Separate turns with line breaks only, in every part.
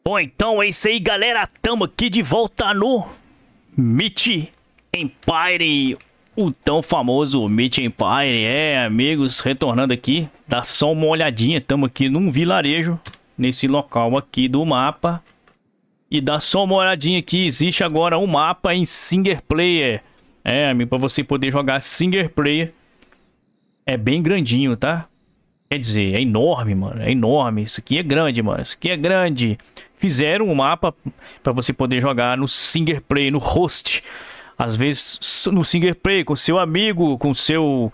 Bom, então é isso aí, galera. Tamo aqui de volta no Meat Empire. O tão famoso Meat Empire. É, amigos, retornando aqui. Dá só uma olhadinha. Tamo aqui num vilarejo. Nesse local aqui do mapa. E dá só uma olhadinha aqui. Existe agora um mapa em single player. É, amigo, pra você poder jogar single player. É bem grandinho, tá? Quer dizer, é enorme, mano. É enorme. Isso aqui é grande, mano. Isso aqui é grande. Fizeram um mapa pra você poder jogar no single player, no host. Às vezes no single player, com seu amigo, com seus...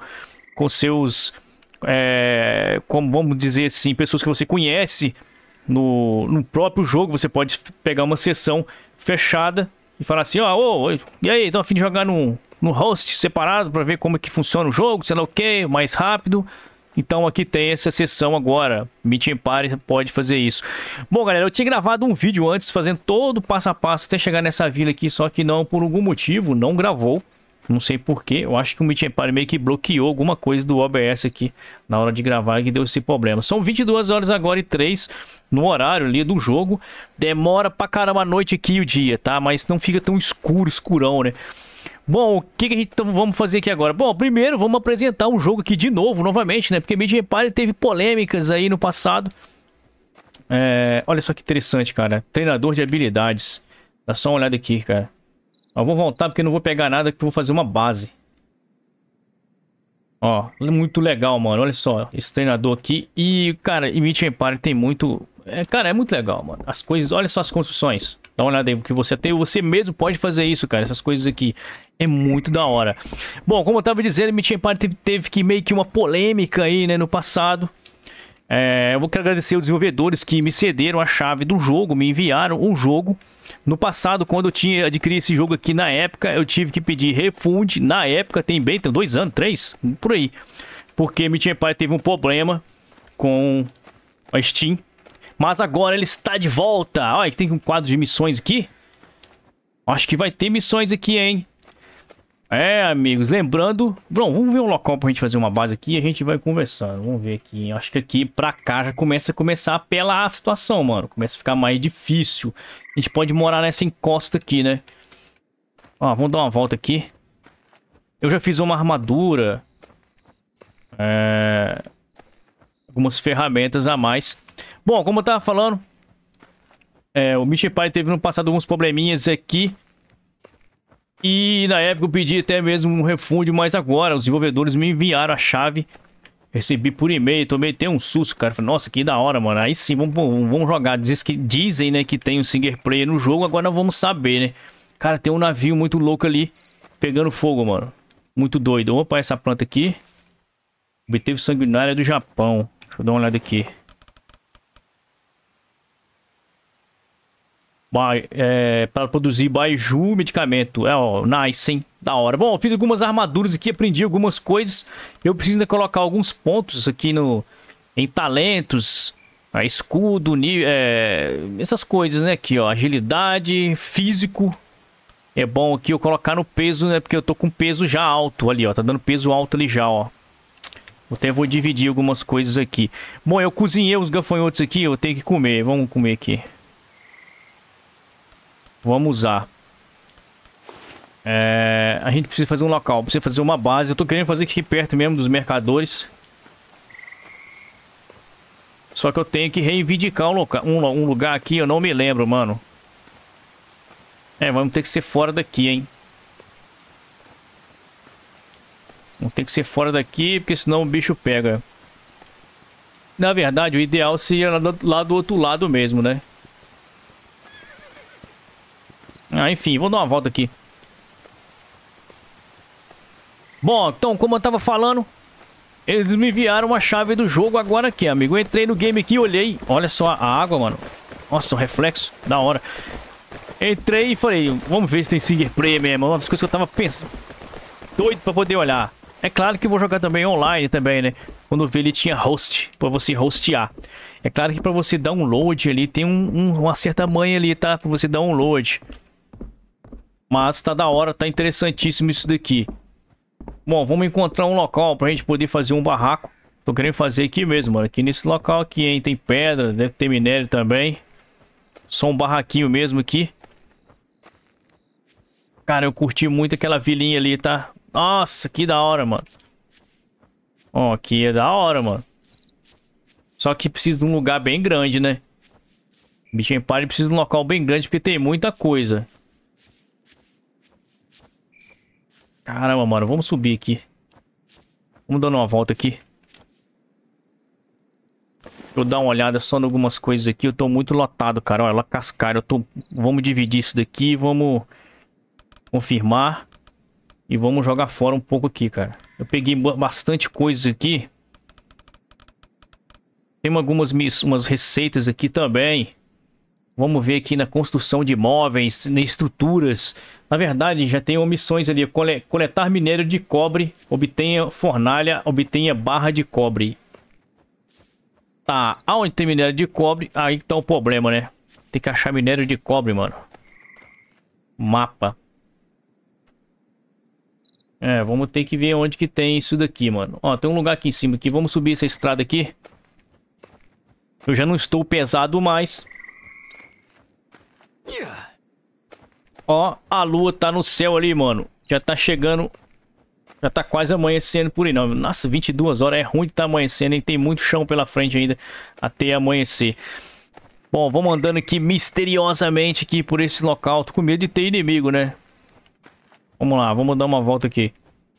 como vamos dizer assim, pessoas que você conhece no próprio jogo. Você pode pegar uma sessão fechada e falar assim, ó, e aí, tô a fim de jogar no host separado pra ver como é que funciona o jogo, sei lá o que, mais rápido. Então aqui tem essa sessão agora. Meat Empire pode fazer isso. Bom, galera, eu tinha gravado um vídeo antes fazendo todo o passo a passo até chegar nessa vila aqui, só que não, por algum motivo, não gravou. Não sei porquê. Eu acho que o Meat Empire meio que bloqueou alguma coisa do OBS aqui na hora de gravar, que deu esse problema. São 22 horas agora e 3 no horário ali do jogo. Demora pra caramba a noite aqui e o dia, tá? Mas não fica tão escurão, né? Bom, o que a gente vamos fazer aqui agora? Bom, primeiro vamos apresentar o jogo aqui de novo, novamente, né? Porque Meat Empire teve polêmicas aí no passado. Olha só que interessante, cara. Treinador de habilidades. Dá só uma olhada aqui, cara. Eu vou voltar porque não vou pegar nada, que eu vou fazer uma base. Ó, muito legal, mano. Olha só, esse treinador aqui. E, cara, e Meat Empire tem muito... cara, é muito legal, mano. As coisas... Olha só as construções. Dá uma olhada aí, porque você tem, você mesmo pode fazer isso, cara. Essas coisas aqui é muito da hora. Bom, como eu tava dizendo, Meat Empire teve que meio que uma polêmica aí, né, no passado. Eu vou querer agradecer os desenvolvedores que me cederam a chave do jogo, me enviaram um jogo. No passado, quando eu tinha adquirido esse jogo aqui na época, eu tive que pedir refund. Na época, tem 2 anos, 3, por aí. Porque Meat Empire teve um problema com a Steam. Mas agora ele está de volta. Olha, tem um quadro de missões aqui. Acho que vai ter missões aqui, hein? Amigos, lembrando... Bom, vamos ver um local pra gente fazer uma base aqui e a gente vai conversando. Vamos ver aqui. Acho que aqui pra cá já começa a apelar a situação, mano. Começa a ficar mais difícil. A gente pode morar nessa encosta aqui, né? Ó, vamos dar uma volta aqui. Eu já fiz uma armadura. Algumas ferramentas a mais. Bom, como eu tava falando, o Meat Empire teve no passado alguns probleminhas aqui. E na época eu pedi até mesmo um refund, mas agora os desenvolvedores me enviaram a chave. Recebi por e-mail, tomei até um susto, cara. Falei, nossa, que da hora, mano. Aí sim, vamos jogar. Dizem, né, que tem um single player no jogo, agora nós vamos saber, né? Cara, tem um navio muito louco ali, pegando fogo, mano. Muito doido. Opa, essa planta aqui. Obteve sanguinária do Japão. Deixa eu dar uma olhada aqui. Para produzir baiju, medicamento. Ó, nice, hein? Da hora. Bom, eu fiz algumas armaduras aqui, aprendi algumas coisas. Eu preciso colocar alguns pontos aqui em talentos, escudo, essas coisas, né? Aqui, ó, agilidade, físico. É bom aqui eu colocar no peso, né? Porque eu tô com peso já alto ali, ó. Tá dando peso alto ali já, ó. Até vou dividir algumas coisas aqui. Bom, eu cozinhei os gafanhotos aqui, eu tenho que comer. Vamos comer aqui. Vamos usar. A gente precisa fazer um local, precisa fazer uma base. Eu tô querendo fazer aqui perto mesmo dos mercadores. Só que eu tenho que reivindicar um lugar aqui, eu não me lembro, mano. Vamos ter que ser fora daqui, hein. Vamos ter que ser fora daqui, porque senão o bicho pega. Na verdade, o ideal seria lá do outro lado mesmo, né. Enfim, vou dar uma volta aqui. Bom, então, como eu tava falando, eles me enviaram a chave do jogo agora aqui, amigo. Eu entrei no game aqui e olhei. Olha só a água, mano. Nossa, o reflexo, da hora. Entrei e falei, vamos ver se tem single player mesmo. Uma das coisas que eu tava pensando. Doido pra poder olhar. É claro que eu vou jogar também online também, né? Quando eu vi ele tinha host, pra você hostear. É claro que pra você dar um load ali, tem uma certa manha ali, tá? Pra você dar um load. Mas tá da hora, tá interessantíssimo isso daqui. Bom, vamos encontrar um local pra gente poder fazer um barraco. Tô querendo fazer aqui mesmo, mano. Aqui nesse local aqui, hein. Tem pedra, deve ter minério também. Só um barraquinho mesmo aqui. Cara, eu curti muito aquela vilinha ali, tá? Nossa, que da hora, mano. Ó, aqui é da hora, mano. Só que precisa de um lugar bem grande, né? Beach Empire precisa de um local bem grande porque tem muita coisa. Caramba, mano. Vamos subir aqui. Vamos dando uma volta aqui. Vou dar uma olhada só em algumas coisas aqui. Eu tô muito lotado, cara. Olha lá, cascara. Vamos dividir isso daqui. Vamos confirmar. E vamos jogar fora um pouco aqui, cara. Eu peguei bastante coisas aqui. Tem umas receitas aqui também. Vamos ver aqui na construção de móveis, em estruturas. Na verdade, já tem omissões ali. Coletar minério de cobre. Obtenha fornalha, obtenha barra de cobre. Tá, aonde tem minério de cobre, aí tá o problema, né? Tem que achar minério de cobre, mano. Mapa. É, vamos ter que ver onde que tem isso daqui, mano. Ó, tem um lugar aqui em cima aqui. Vamos subir essa estrada aqui. Eu já não estou pesado mais. Ó, a lua tá no céu ali, mano. Já tá chegando. Já tá quase amanhecendo por aí, não. Nossa, 22 horas é ruim de estar amanhecendo, hein? Tem muito chão pela frente ainda até amanhecer. Bom, vamos andando aqui misteriosamente aqui por esse local. Tô com medo de ter inimigo, né? Vamos lá, vamos dar uma volta aqui.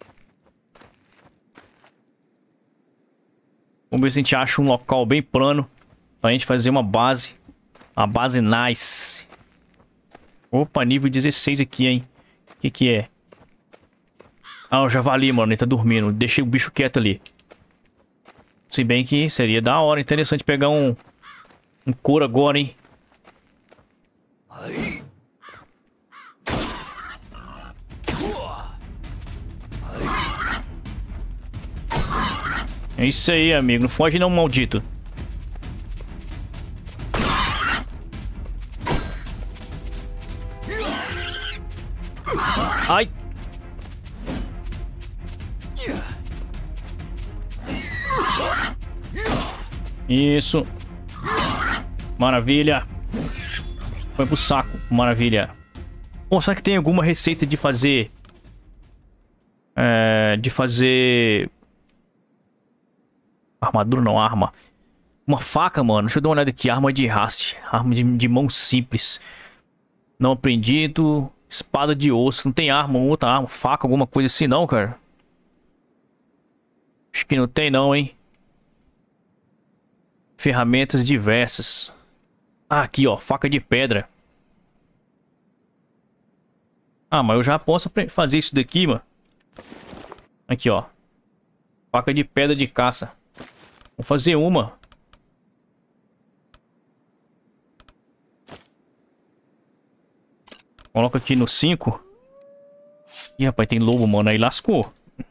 Vamos ver se a gente acha um local bem plano pra gente fazer uma base. Uma base nice. Opa, nível 16 aqui, hein? O que é? Ah, o javali, mano, ele tá dormindo. Deixei o bicho quieto ali. Se bem que seria da hora, interessante pegar um couro agora, hein? É isso aí, amigo. Não foge não, maldito. Ai! Isso. Maravilha. Foi pro saco. Maravilha. Bom, será que tem alguma receita de fazer... Armadura não, arma. Uma faca, mano. Deixa eu dar uma olhada aqui. Arma de haste. Arma de mão simples. Não aprendido. Espada de osso. Não tem arma, outra arma. Faca, alguma coisa assim não, cara. Acho que não tem não, hein. Ferramentas diversas. Ah, aqui, ó. Faca de pedra. Ah, mas eu já posso fazer isso daqui, mano. Aqui, ó. Faca de pedra de caça. Vou fazer uma. Coloca aqui no 5. Ih, rapaz, tem lobo, mano. Aí lascou.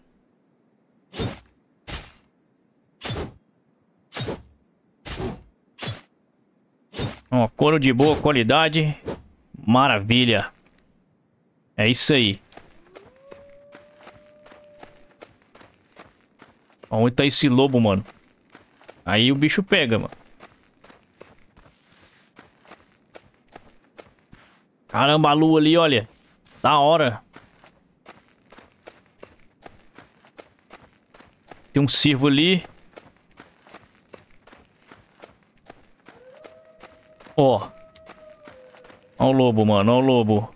Ó, couro de boa qualidade. Maravilha. É isso aí. Onde tá esse lobo, mano? Aí o bicho pega, mano. Caramba, a lua ali, olha. Da hora. Tem um cervo ali. Ó. Ó o lobo, mano. Ó o lobo.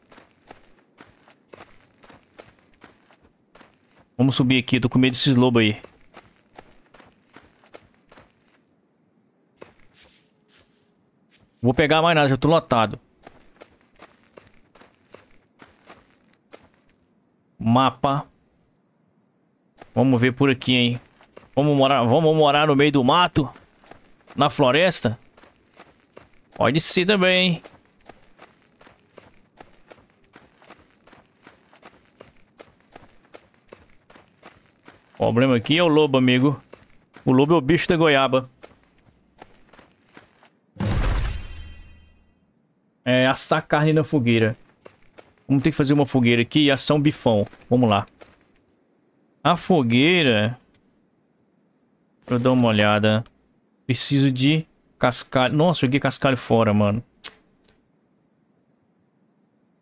Vamos subir aqui. Tô com medo desses lobos aí. Vou pegar mais nada. Já tô lotado. Mapa. Vamos ver por aqui, hein. Vamos morar no meio do mato? Na floresta? Pode ser também, hein. O problema aqui é o lobo, amigo. O lobo é o bicho da goiaba. É, assar carne na fogueira. Vamos ter que fazer uma fogueira aqui e assar um bifão. Vamos lá. A fogueira... Deixa eu dar uma olhada. Preciso de cascalho. Nossa, joguei cascalho fora, mano.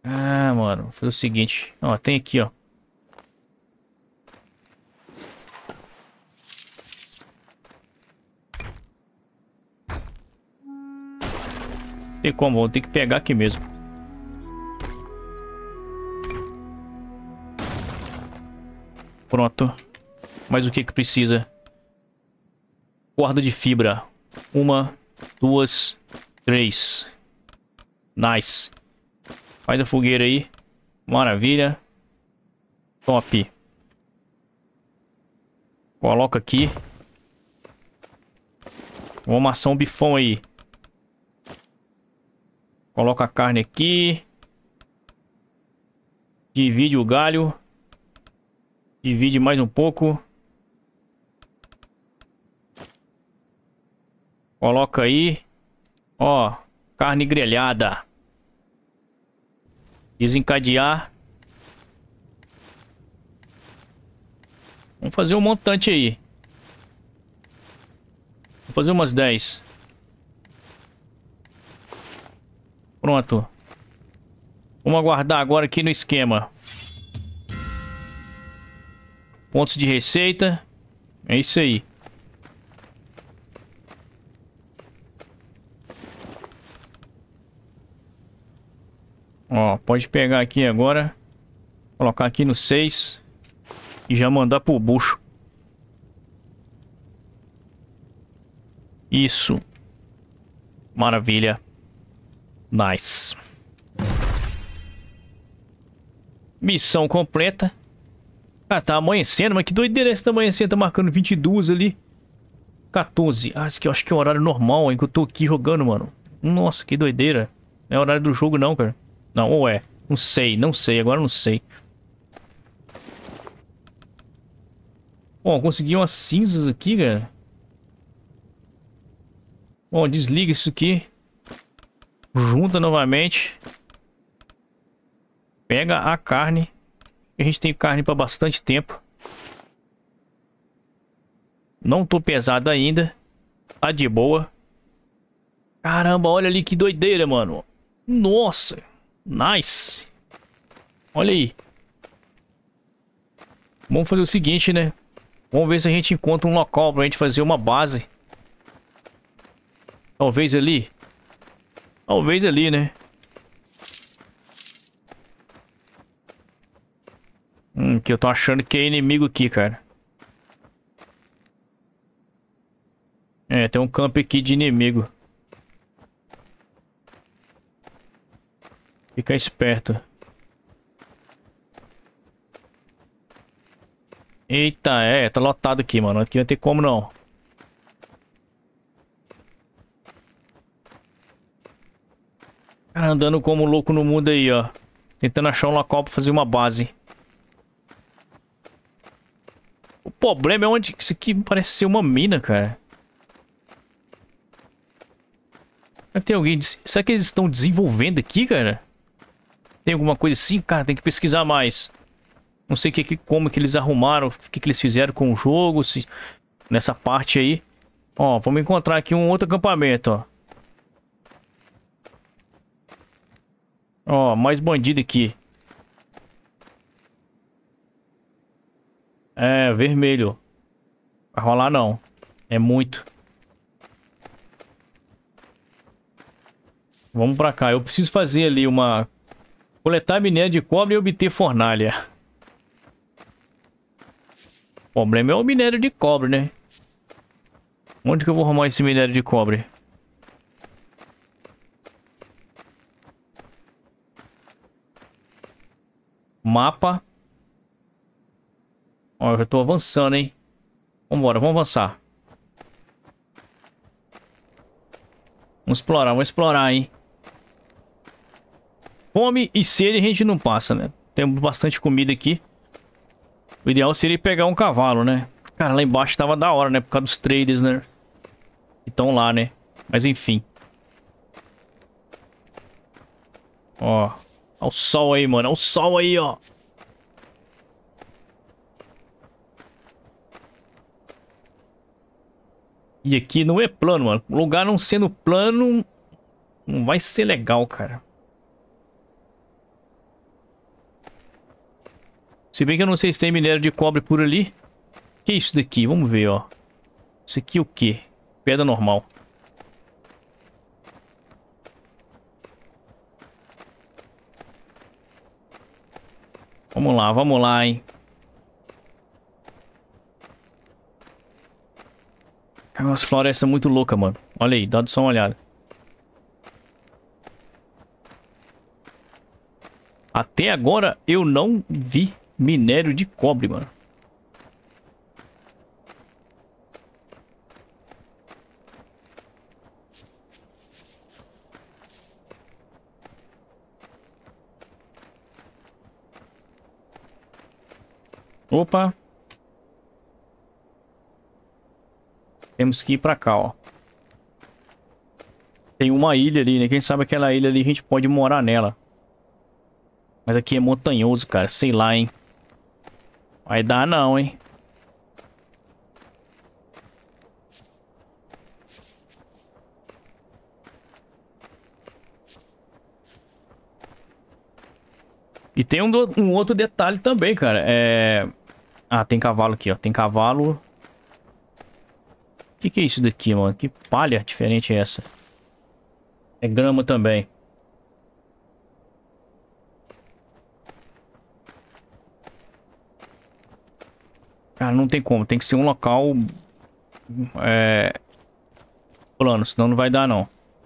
Ah, mano, vou fazer o seguinte. Ó, tem aqui, ó. Tem como, vou ter que pegar aqui mesmo. Pronto. Mas o que que precisa? Corda de fibra. 1, 2, 3. Nice. Faz a fogueira aí. Maravilha. Top. Coloca aqui. Vamos amassar um bifão aí. Coloca a carne aqui. Divide o galho. Divide mais um pouco. Coloca aí. Ó, carne grelhada. Desencadear. Vamos fazer um montante aí. Vou fazer umas 10. Pronto. Vamos aguardar agora aqui no esquema. Pontos de receita. É isso aí. Ó, pode pegar aqui agora. Colocar aqui no 6. E já mandar pro bucho. Isso. Maravilha. Nice. Missão completa. Ah, tá amanhecendo, mas que doideira é essa? Tá amanhecendo, tá marcando 22 ali. 14. Ah, esse aqui eu acho que é o horário normal, hein, que eu tô aqui jogando, mano. Nossa, que doideira. Não é horário do jogo não, cara. Não, ou é. Não sei, não sei, agora não sei. Bom, consegui umas cinzas aqui, cara. Bom, desliga isso aqui. Junta novamente. Pega a carne. A gente tem carne para bastante tempo. Não tô pesado ainda. Tá de boa. Caramba, olha ali que doideira, mano. Nossa. Nice. Olha aí. Vamos fazer o seguinte, né? Vamos ver se a gente encontra um local pra gente fazer uma base. Talvez ali. Talvez ali, né? Que eu tô achando que é inimigo aqui, cara. É, tem um campo aqui de inimigo. Fica esperto. Eita, tá lotado aqui, mano. Aqui não tem como não. Cara, andando como louco no mundo aí, ó. Tentando achar um local pra fazer uma base. O problema é onde isso aqui parece ser uma mina, cara. Será que tem alguém... Será que eles estão desenvolvendo aqui, cara? Tem alguma coisa assim? Cara, tem que pesquisar mais. Não sei como que eles arrumaram, o que eles fizeram com o jogo, se... nessa parte aí. Ó, vamos encontrar aqui um outro acampamento, ó. Ó, mais bandido aqui. É, vermelho. Vai rolar não. É muito. Vamos pra cá. Eu preciso fazer ali uma... Coletar minério de cobre e obter fornalha. O problema é o minério de cobre, né? Onde que eu vou arrumar esse minério de cobre? Mapa. Ó, eu já tô avançando, hein? Vambora, vamos avançar. Vamos explorar, hein? Fome e sede a gente não passa, né? Temos bastante comida aqui. O ideal seria pegar um cavalo, né? Cara, lá embaixo tava da hora, né? Por causa dos traders, né? Que estão lá, né? Mas enfim. Ó. Olha o sol aí, mano. Olha o sol aí, ó. E aqui não é plano, mano. O lugar não sendo plano... Não vai ser legal, cara. Se bem que eu não sei se tem minério de cobre por ali. Que é isso daqui? Vamos ver, ó. Isso aqui é o quê? Pedra normal. Vamos lá, hein. É umas florestas muito loucas, mano. Olha aí, dá só uma olhada. Até agora eu não vi minério de cobre, mano. Opa. Temos que ir pra cá, ó. Tem uma ilha ali, né? Quem sabe aquela ilha ali a gente pode morar nela. Mas aqui é montanhoso, cara. Sei lá, hein. Vai dar não, hein. E tem um outro detalhe também, cara. Ah, tem cavalo aqui, ó. Tem cavalo. O que é isso daqui, mano? Que palha diferente é essa? É grama também. Cara, não tem como. Tem que ser um local... plano, senão não vai dar, não.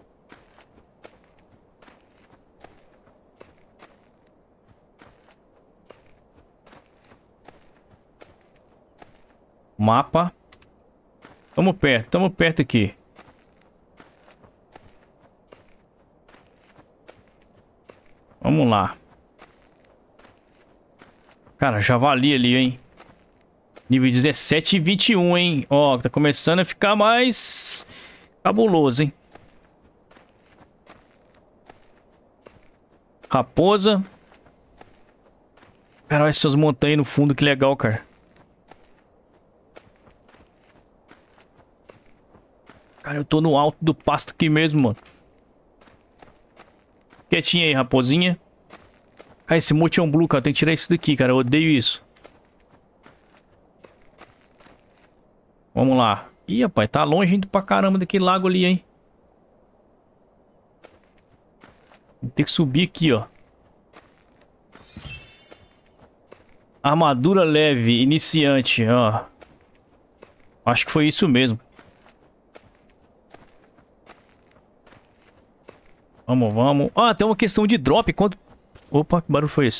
Mapa. Tamo perto aqui. Vamos lá. Cara, javali ali, hein. Nível 17 e 21, hein. Ó, tá começando a ficar mais cabuloso, hein. Raposa. Cara, olha essas montanhas no fundo, que legal, cara. Cara, eu tô no alto do pasto aqui mesmo, mano. Quietinha aí, raposinha. Ah, esse Motion Blue, cara, tem que tirar isso daqui, cara. Eu odeio isso. Vamos lá. Ih, rapaz, tá longe indo pra caramba daquele lago ali, hein. Vou ter que subir aqui, ó. Armadura leve, iniciante, ó. Acho que foi isso mesmo. Vamos. Ah, tem uma questão de drop. Quanto... Opa, que barulho foi esse?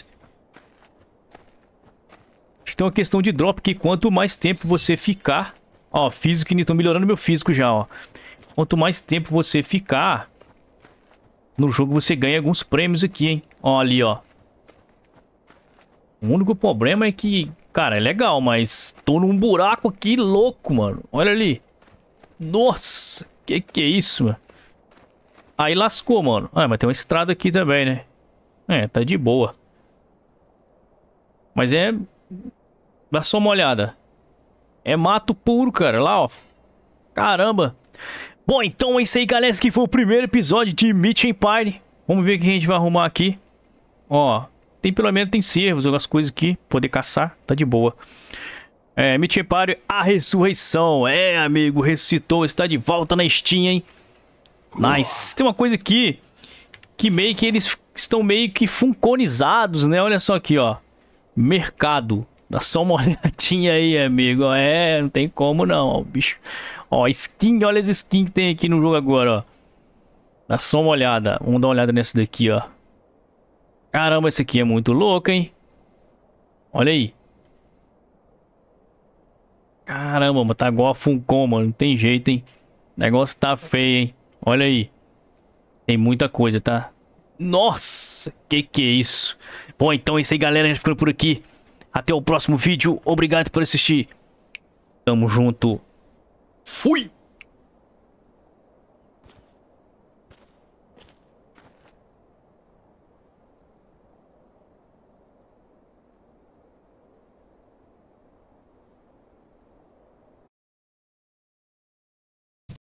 Acho que tem uma questão de drop que quanto mais tempo você ficar... Ó, físico, tô melhorando meu físico já, ó. Quanto mais tempo você ficar no jogo, você ganha alguns prêmios aqui, hein. Ó, ali, ó. O único problema é que, cara, é legal, mas tô num buraco aqui louco, mano. Olha ali. Nossa, que é isso, mano? Aí lascou, mano. Ah, mas tem uma estrada aqui também, né? É, tá de boa. Mas é... Dá só uma olhada. É mato puro, cara. Lá, ó. Caramba. Bom, então é isso aí, galera. Esse aqui foi o primeiro episódio de Meat Empire. Vamos ver o que a gente vai arrumar aqui. Ó, tem pelo menos tem cervos, algumas coisas aqui. Poder caçar, tá de boa. Meat Empire, a ressurreição. É, amigo, ressuscitou. Está de volta na Steam, hein? Nice. Tem uma coisa aqui que meio que eles estão meio que funconizados, né? Olha só aqui, ó. Mercado. Dá só uma olhadinha aí, amigo. Não tem como não, ó, bicho. Ó, skin, olha as skins que tem aqui no jogo agora, ó. Dá só uma olhada. Vamos dar uma olhada nessa daqui, ó. Caramba, esse aqui é muito louco, hein? Olha aí. Caramba, mano, tá igual a Funcom, mano. Não tem jeito, hein? O negócio tá feio, hein? Olha aí. Tem muita coisa, tá? Nossa, que é isso? Bom, então é isso aí, galera. A gente ficando por aqui. Até o próximo vídeo. Obrigado por assistir. Tamo junto. Fui!